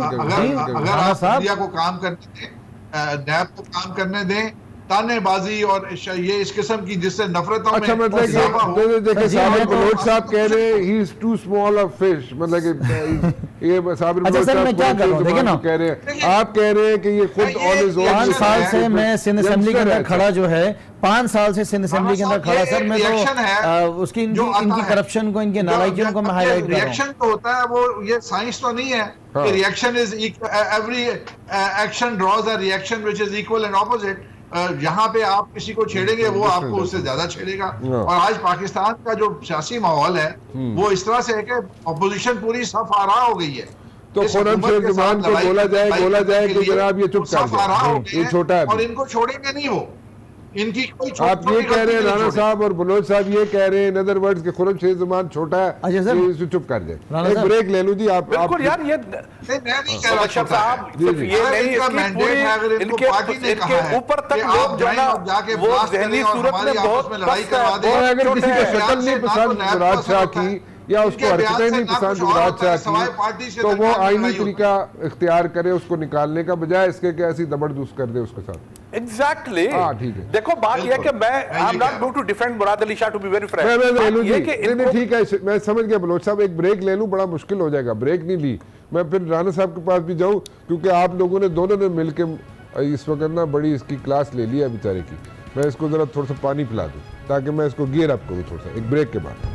अगर आप मीडिया को काम करने दें, नैब को काम करने दें, तानेबाजी और ये इस किस्म की जिससे नफरतों में अच्छा, मतलब देखिए साबिर बलोच साहब कह रहे हैं he is too small a fish, मतलब कि ये साबिर बलोच साहब कह रहे हैं, आप कह रहे हैं कि ये खुद ऑन हिज ओन। 5 साल से मैं सिंध असेंबली के अंदर खड़ा जो है, 5 साल से सिंध असेंबली के अंदर खड़ा सर, मैं तो उसकी इनकी करप्शन को, इनके नालायकियों को मैं हाईलाइट कर रहा हूं। रिएक्शन तो होता है, वो ये साइंस तो नहीं है कि reaction is every action draws a reaction which is equal and opposite. यहाँ पे आप किसी को छेड़ेंगे वो आपको उससे ज्यादा छेड़ेगा। और आज पाकिस्तान का जो सियासी माहौल है वो इस तरह से है कि अपोजिशन पूरी सफ आरा हो गई है। तो खुरम शेर जुमान को बोला जाए कि जनाब ये चुप कर जाए, ये छोटा है और इनको छोड़ेंगे नहीं वो, इनकी कोई आप ये कह रहे हैं राणा साहब और बलोच साहब ये कह रहे हैं इन अदर वर्ड्स के खुरम शेर जुमान छोटा है, इसे चुप कर दे। एक ब्रेक ले लूं जी। आप बिल्कुल यार, ये मैं नहीं कह रहा साहब, ये नहीं, इनका मैंडेट है, अगर इनको पार्टी ने कहा है ऊपर तक लोग जो है जाके वो जहनी सूरत में बहुत लड़ाई करवा दे। और अगर किसी को शक्ल नहीं पसंद मुराद शाह की, या उसको हरकतें नहीं पसंद गुजरात चाह की, तो वो आईनी तरीका इख्तियार करे उसको निकालने का, बजाय इसके कि ऐसी दबड़दूस कर दे उसके साथ। एग्जैक्टली ठीक है। देखो बात यह कि मैं I am not going to defend Murad Ali Shah to be very frank. नहीं ठीक है, मैं समझ गया बलोच साहब, एक ब्रेक ले लूं, बड़ा मुश्किल हो जाएगा, ब्रेक नहीं ली मैं फिर राना साहब के पास भी जाऊं, क्योंकि आप लोगों ने दोनों ने मिलकर इस वक्त ना बड़ी इसकी क्लास ले लिया बेचारे की। मैं इसको जरा थोड़ा सा पानी पिला दूं ताकि मैं इसको गियर अप करूं थोड़ा सा, एक ब्रेक के बाद।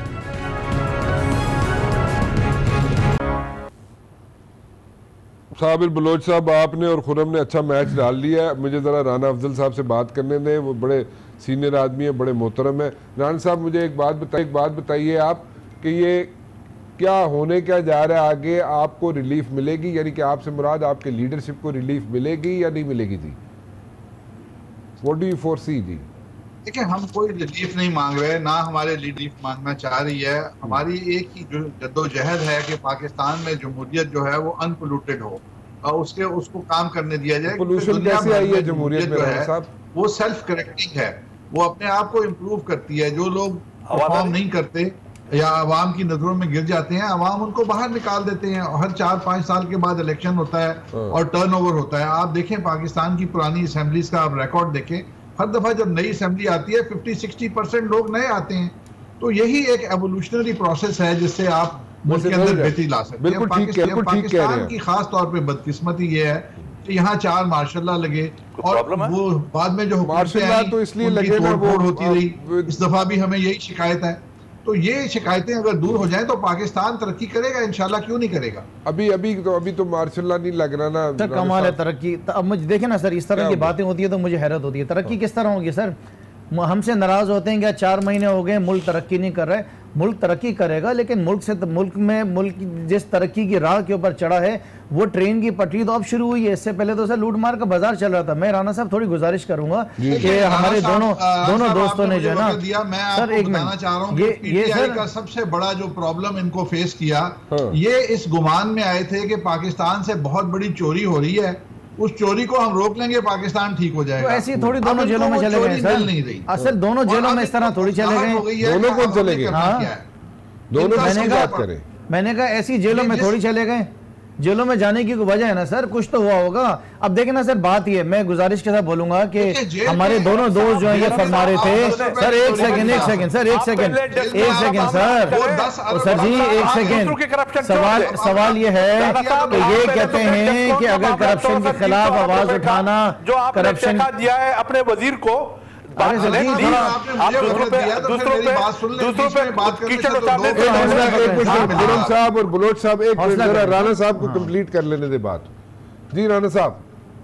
साबिर बलोच साहब, आपने और खुरम ने अच्छा मैच डाल लिया है। मुझे ज़रा राना अफजल साहब से बात करने दें, वो बड़े सीनियर आदमी हैं, बड़े मोहतरम हैं। राना साहब मुझे एक बात बताइए आप कि ये क्या होने क्या जा रहा है आगे, आपको रिलीफ मिलेगी, यानी कि आपसे मुराद आपके लीडरशिप को रिलीफ मिलेगी या नहीं मिलेगी जी? व्हाट डू यू फोरसी जी? देखिए, हम कोई रिलीफ नहीं मांग रहे, ना हमारे रिलीफ मांगना चाह रही है। हमारी एक ही जो जद्दोजहद है कि पाकिस्तान में जमहूरियत जो है वो अनपोल्यूटेड हो और उसको काम करने दिया जाए। पोल्यूशन कैसे आई है जमहूरियत में साहब? वो सेल्फ करेक्टिंग है, वो अपने आप को इम्प्रूव करती है। जो लोग परफॉर्म नहीं करते या अवाम की नजरों में गिर जाते हैं, अवाम उनको बाहर निकाल देते हैं। हर 4-5 साल के बाद इलेक्शन होता है और टर्नओवर होता है। आप देखें पाकिस्तान की पुरानी असेंबलीज का आप रिकॉर्ड देखें, हर दफा जब नई असेंबली आती है 50-60% लोग नए आते हैं। तो यही एक एवोल्यूशनरी प्रोसेस है जिससे आप मुल्क के अंदर बेहतरी ला सकते हैं। पाकिस्तान की खास तौर पे बदकिस्मती ये है कि यहाँ 4 मार्शल लॉ लगे और वो बाद में जो मार्शल लॉ तो इसलिए लगे ना, वो होती रही। इस दफा भी हमें यही शिकायत है। तो ये शिकायतें अगर दूर हो जाएं तो पाकिस्तान तरक्की करेगा इंशाल्लाह, क्यों नहीं करेगा। अभी तो मार्शल लॉ नहीं लग रहा ना सर, कमाल है तरक्की। अब मुझे देखे ना सर, इस तरह की बातें होती है तो मुझे हैरत होती है। तरक्की किस तरह होगी सर? हमसे नाराज होते हैं क्या 4 महीने हो गए मुल्क तरक्की नहीं कर रहा है। मुल्क तरक्की करेगा, लेकिन मुल्क जिस तरक्की की राह के ऊपर चढ़ा है वो ट्रेन की पटरी तो अब शुरू हुई है। इससे पहले तो सर लूट मार का बाजार चल रहा था। मैं राना साहब थोड़ी गुजारिश करूंगा कि हमारे दोनों दोस्तों ने जो है ना सर, एक मिनट चाह रहा हूँ, ये सर का सबसे बड़ा जो प्रॉब्लम इनको फेस किया, ये इस गुमान में आए थे कि पाकिस्तान से बहुत बड़ी चोरी हो रही है, उस चोरी को हम रोक लेंगे, पाकिस्तान ठीक हो जाएगा। तो ऐसी थोड़ी दोनों जेलों में चले गए सर, नहीं रही असल दोनों जेलों में इस तरह थोड़ी चले गए। दोनों कौन चले गए? दोनों मैंने कहा ऐसी जेलों में थोड़ी चले गए। जेलों में जाने की वजह है ना सर, कुछ तो हुआ होगा। अब देखें ना सर, बात ये मैं गुजारिश के साथ बोलूंगा कि हमारे दोनों दोस्त जो है ये फरमा रहे थे सर, एक सेकंड सर, सर जी एक सेकंड। सवाल ये है कि ये कहते हैं कि अगर करप्शन के खिलाफ आवाज उठाना, जो करप्शन दिया है अपने वजीर को, साहब और बलोच साहब एक राना साहब को कंप्लीट कर लेने दे बात। जी राना साहब,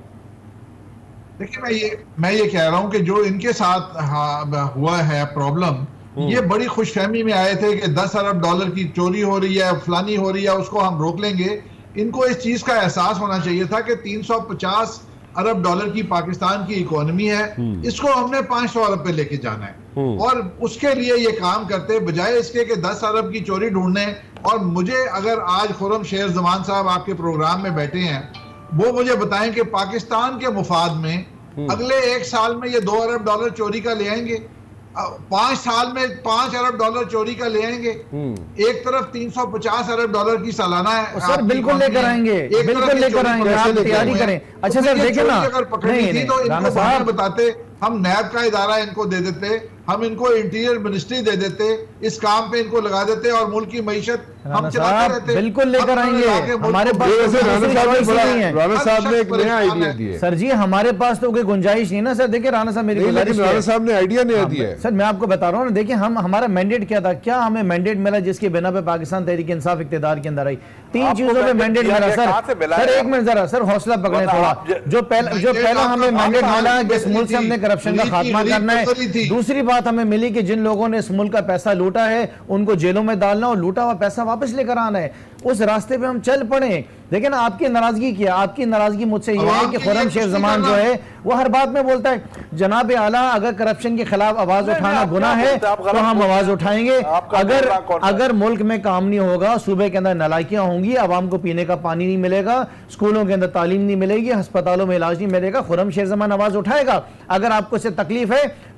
देखिए मैं ये कह रहा हूं कि जो इनके साथ हुआ है प्रॉब्लम, ये बड़ी खुशफहमी में आए थे कि 10 अरब डॉलर की चोरी हो रही है, फलानी हो रही है, उसको हम रोक लेंगे। इनको इस चीज का एहसास होना चाहिए था कि 350 अरब डॉलर की पाकिस्तान की इकोनॉमी है, इसको हमने 500 अरब पे लेके जाना है और उसके लिए ये काम करते बजाय इसके कि 10 अरब की चोरी ढूंढने। और मुझे अगर आज खुर्रम शेर जमान साहब आपके प्रोग्राम में बैठे हैं, वो मुझे बताएं कि पाकिस्तान के मुफाद में अगले 1 साल में ये 2 अरब डॉलर चोरी का ले आएंगे, 5 साल में 5 अरब डॉलर चोरी का ले आएंगे। एक तरफ 350 अरब डॉलर की सालाना है सर, बिल्कुल लेकर आएंगे, बिल्कुल लेकर आएंगे, आप तैयारी करें। अच्छा सर देखिए ना, अगर पकड़नी थी तो इनको बाहर बताते, हम नैब का इदारा इनको दे देते, हम इनको इंटीरियर मिनिस्ट्री दे देते, इस काम पे इनको लगा देते और मुल्क की मईशत हम चलाते रहते। बिल्कुल लेकर आएंगे, हमारे पास राना साहब ने एक नया आइडिया दिया सर जी, हमारे पास तो कोई गुंजाइश नहीं ना सर। देखिए राना साहब मेरी गुजारिश, राना साहब ने आइडिया नया दिया है सर, मैं आपको बता रहा हूँ ना। देखिए हमारा मैंडेट क्या था, क्या हमें मैंडेट मिला जिसके बिना पे पाकिस्तान तहरीक इंसाफ इख्तियार के अंदर आई? 3 चीजों पे मैंडेट मिला सर। एक मिनट जरा सर हौसला पकड़े थोड़ा। जो पहला हमें मैंडेट मिला कि इस मुल्क से हमने करप्शन का खात्मा करना है। दूसरी बात हमें मिली कि जिन लोगों ने इस मुल्क का पैसा लूटा है उनको जेलों में डालना और लूटा हुआ पैसा वापस लेकर आना है। उस रास्ते पे हम चल पड़े। देखिए ना, आपकी नाराजगी क्या? आपकी नाराजगी मुझसे ये है कि खुर्रम शेर जमान जो है वो हर बात में बोलता है जनाब आला अगर करप्शन के खिलाफ आवाज उठाना गुनाह है तो हम आवाज उठाएंगे। अगर मुल्क में काम नहीं होगा, सूबे के अंदर नालायकियां होंगी, आवाम को पीने का पानी नहीं मिलेगा, स्कूलों के अंदर तालीम नहीं मिलेगी, अस्पतालों में इलाज नहीं मिलेगा, खुर्रम शेर जमान आवाज उठाएगा। अगर आपको इससे तकलीफ है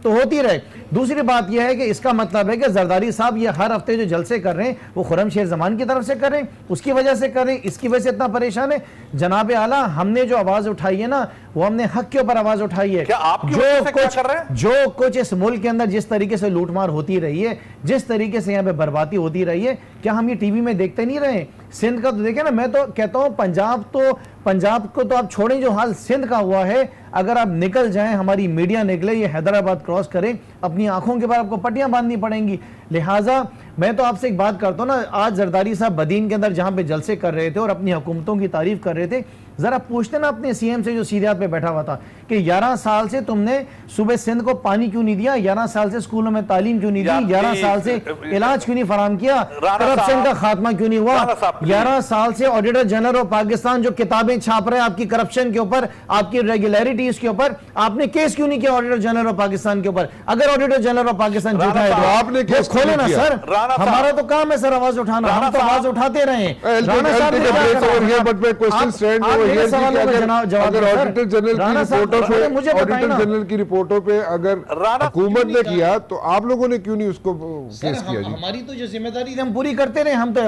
तो होती रहे। दूसरी बात यह है कि इसका मतलब है कि जरदारी साहब ये हर हफ्ते जो जलसे कर रहे हैं वो खुर्रमशेर जमान की तरफ से कर रहे हैं, उसकी वजह से कर रहे हैं, इसकी वजह से इतना परेशान है। जनाब आला, हमने जो आवाज उठाई है ना, वो हमने हक के ऊपर आवाज उठाई है। क्या आपकी वजह से क्या कर रहे हैं? जो कुछ इस मुल्क के अंदर जिस तरीके से लूटमार होती रही है, जिस तरीके से यहाँ पे बर्बादी होती रही है, क्या हम ये टीवी में देखते नहीं रहे? सिंध का तो देखें ना, मैं तो कहता हूँ पंजाब को तो आप छोड़ें, जो हाल सिंध का हुआ है, अगर आप निकल जाएं, हमारी मीडिया निकले, ये हैदराबाद क्रॉस करें, अपनी आंखों के बाद आपको पट्टियां बांधनी पड़ेंगी। लिहाजा मैं तो आपसे एक बात करता हूं ना, आज जरदारी साहब बदीन के अंदर जहां पे जलसे कर रहे थे और अपनी हुकूमतों की तारीफ कर रहे थे, जरा पूछते ना अपने सीएम से जो सीरिया पे बैठा हुआ था कि 11 साल से तुमने सुबह सिंध को पानी क्यों नहीं दिया, 11 साल से स्कूलों में तालीम क्यों नहीं दी, 11 साल से इलाज क्यों नहीं फराम किया, करप्शन का खात्मा क्यों नहीं हुआ, 11 साल से ऑडिटर जनरल ऑफ पाकिस्तान जो किताबें छाप रहे हैं आपकी करप्शन के ऊपर, आपकी रेगुलरिटीज के ऊपर, आपने केस क्यों नहीं किया ऑडिटर जनरल ऑफ पाकिस्तान के ऊपर? अगर ऑडिटर जनरल ऑफ पाकिस्तान झूठा है तो आपने केस खोले ना सर, हमारा तो काम है सर आवाज उठाना, हम तो आवाज उठाते रहे। राणा साहब अगर ऑडिटर जनरल की रिपोर्टों पे अगर हुकूमत ने किया तो आप लोगों ने क्यों नहीं उसको केस किया? हमारी तो जो जिम्मेदारी हम पूरी करते रहे, हम तो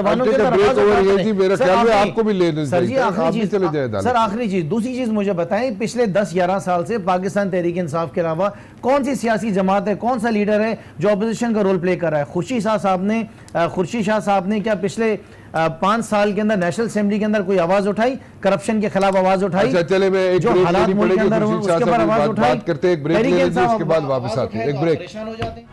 आपको भी लेने सर जी। सर आखिरी चीज, दूसरी चीज मुझे बताएं, पिछले 10-11 साल से पाकिस्तान तहरीक इंसाफ के अलावा कौन सी सियासी जमात है, कौन सा लीडर है जो अपोजिशन का रोल प्ले कर रहा है? खुर्शीद शाह साहब ने क्या पिछले 5 साल के अंदर नेशनल असेंबली के अंदर कोई आवाज उठाई, करप्शन के खिलाफ आवाज उठाई? अच्छा चले, मैं एक जो हालात मुल्क के अंदर उसके ऊपर आवाज उठाई करते, एक ब्रेक ले लीजिए, उसके बाद वापस आते हैं। एक ब्रेक। परेशान हो जाते हैं।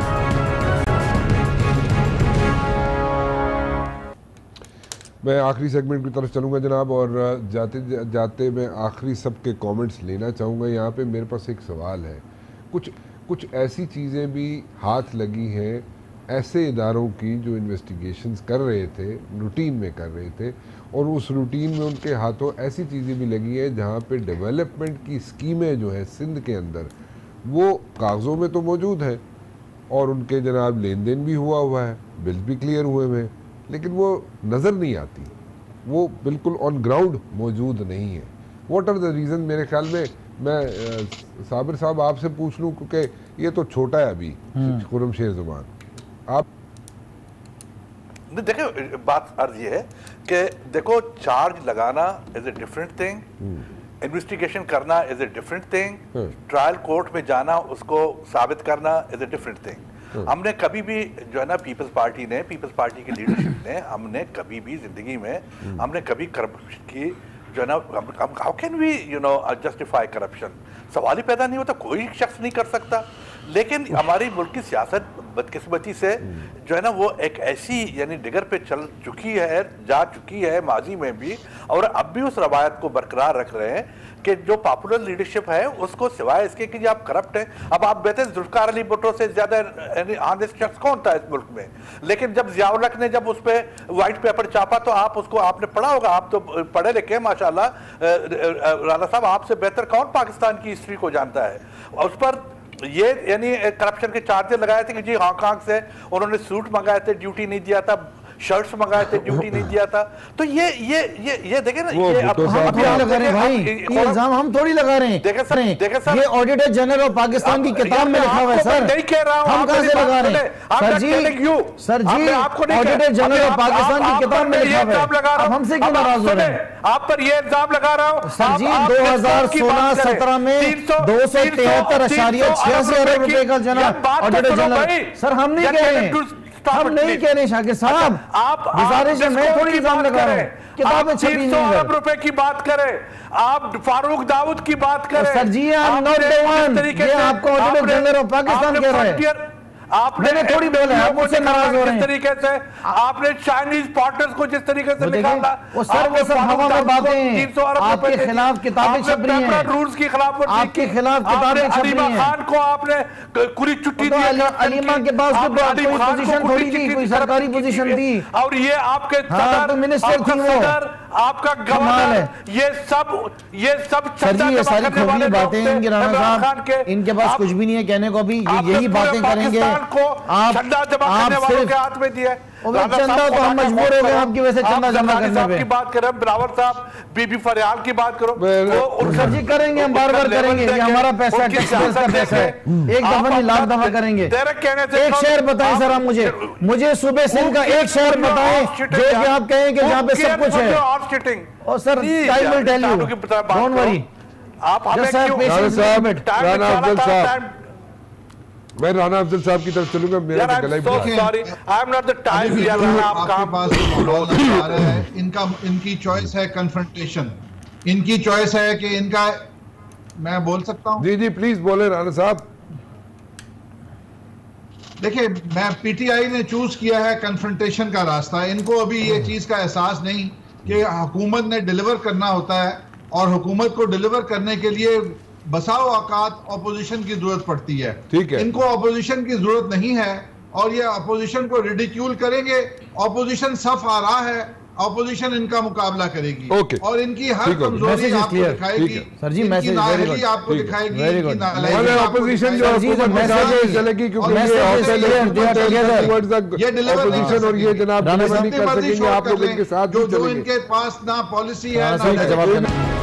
मैं आखिरी सेगमेंट की तरफ चलूंगा जनाब, और जाते जाते मैं आखिरी सबके कमेंट्स लेना चाहूँगा। यहाँ पे मेरे पास एक सवाल है, कुछ ऐसी चीज़ें भी हाथ लगी हैं ऐसे इदारों की जो इन्वेस्टिगेशंस कर रहे थे, रूटीन में कर रहे थे, और उस रूटीन में उनके हाथों ऐसी चीज़ें भी लगी हैं जहाँ पे डेवलपमेंट की स्कीमें जो है सिंध के अंदर वो कागज़ों में तो मौजूद हैं और उनके जनाब लेन देन भी हुआ है, बिल भी क्लियर हुए हैं, लेकिन वो नज़र नहीं आती, वो बिल्कुल ऑन ग्राउंड मौजूद नहीं है। What are the reason? मेरे ख्याल में मैं साबिर साहब आपसे पूछ लूँ, क्योंकि ये तो छोटा है अभी खुर्रमशेर ज़मान। आप देखो, बात अर्ज ये है कि देखो, चार्ज लगाना is a different thing, investigation करना is a different thing, trial court में जाना, उसको साबित करना इज ए डिफरेंट थिंग। हमने कभी भी जो है ना, पीपल्स पार्टी की लीडरशिप ने, हमने कभी भी जिंदगी में हमने कभी करप्शन की जो है ना, how can we justify corruption? सवाल ही पैदा नहीं होता, कोई शख्स नहीं कर सकता। लेकिन हमारी मुल्क की सियासत बदकिस्मती से जो है ना, वो एक ऐसी यानी डिगर पे चल चुकी है, जा चुकी है माजी में भी, और अब भी उस रवायत को बरकरार रख रहे हैं कि जो पॉपुलर लीडरशिप है उसको सिवाय इसके कि आप करप्ट हैं। अब आप कहते हैं जुल्फकार अली भुट्टो से ज्यादा ऑनेस्ट शख्स कौन था इस मुल्क में? लेकिन जब जियाउल हक ने जब उस पर व्हाइट पेपर छापा तो आप उसको, आपने पढ़ा होगा, आप तो पढ़े लिखे माशाल्लाह, राणा साहब आपसे बेहतर कौन पाकिस्तान की हिस्ट्री को जानता है? उस पर ये यानी करप्शन के चार्जेस लगाए थे कि जी हांगकांग से उन्होंने सूट मंगाए थे, ड्यूटी नहीं दिया था, शर्ट्स मंगाए थे, ड्यूटी नहीं दिया था। तो ये देखे ना, ये हम थोड़ी लगा रहे हैं भाई, ये इल्जाम हम थोड़ी लगा रहे हैं। देखे सर, ये ऑडिटर जनरल ऑफ पाकिस्तान की किताब में लिखा हुआ है सर, नहीं कह रहा हूं, हम कहां से लगा रहे हैं सर जी? ऑडिटर जनरल ऑफ पाकिस्तान की किताब में लिखा हुआ है, हमसे क्यों नाराज हो रहे हैं? आप पर ये इल्जाम लगा रहा हूं सर जी। 2016-17 में 273.86 अरब रुपए का जनाब ऑडिटर जनरल, सर हम नहीं कह रहे हैं, हम नहीं कह रहे शाकिर साहब, आप गुजारिश है, मैं थोड़ी इल्जाम लगा रहा हूं, किताबें छपी नहीं है। 300 अरब रुपए की बात करें, आप फारूक दाऊद की बात करें। सर जी, I am not the one, ये आपको ऑडिटर जनरल ऑफ पाकिस्तान कह रहे हैं। आपने थोड़ी बोला है, आप मुझसे नाराज हो रहे हैं। जिस तरीके से आपने चाइनीज पार्टनर्स को जिस तरीके से निकाला, वो सब हवा में बातें हैं, आपके खिलाफ किताबें छप रही हैं, रूल्स की खिलाफ, आपके खिलाफ किताबें छप रही हैं। खान को आपने खुली छुट्टी दी, अलीमा के पास कोई पोजीशन थोड़ी थी, कोई सरकारी पोजीशन थी, और ये आपके मिनिस्टर थी, वो आपका कमाल है। ये सब सर जी, ये सारी खोखली बातें हैं इनके, राणा साहब इनके पास कुछ भी नहीं है कहने को, भी यही बातें करेंगे। को झंडा जमा करने वालों के हाथ में दिया है। चंदा तो हम मजबूर हो गए आपकी वजह से चंदा जमा करने पे। की बात करें, बिलावल साहब, बीबी फरियाल की बात करो, सर जी करेंगे, हम बार बार करेंगे, ये हमारा पैसा, टैक्सपेयर्स का पैसा है, एक दफा नहीं लाख दफा करेंगे। एक शहर बताएं सर, आप मुझे सुबह सिंध का एक शहर बताएं जो कि आप कहें कि जहाँ पे सब कुछ है। और sir time will tell you, don't worry. आप हमें क्यों मैं राना अफजल साहब की तरफ चलूंगा। मेरा गला sorry, I am not the time. आपके पास आ रहा है, इनकी चॉइस है कन्फ्रंटेशन, इनकी चॉइस है कि इनका, मैं बोल सकता हूं? जी जी प्लीज बोले राना साहब। देखिए, मैं पीटीआई ने चूज किया है कन्फ्रंटेशन का रास्ता। इनको अभी ये चीज का एहसास नहीं कि हुकूमत ने डिलीवर करना होता है, और हुकूमत को डिलीवर करने के लिए बसाओ औकात ऑपोजिशन की जरूरत पड़ती है। ठीक है, इनको ऑपोजिशन की जरूरत नहीं है, और ये ऑपोजिशन को रिडिक्यूल करेंगे। ऑपोजिशन सफ आ रहा है, ऑपोजिशन इनका मुकाबला करेगी, और इनकी हर कमजोरी आपको दिखाएगी, सर जी, मैसेज नाअहली आपको दिखाएगी, ऑपोजिशन जो चलेगी, क्योंकि ये डिलीवर और ये जनाब नहीं कर सकेंगे। आप लोग इनके साथ जो इनके पास ना पॉलिसी है ना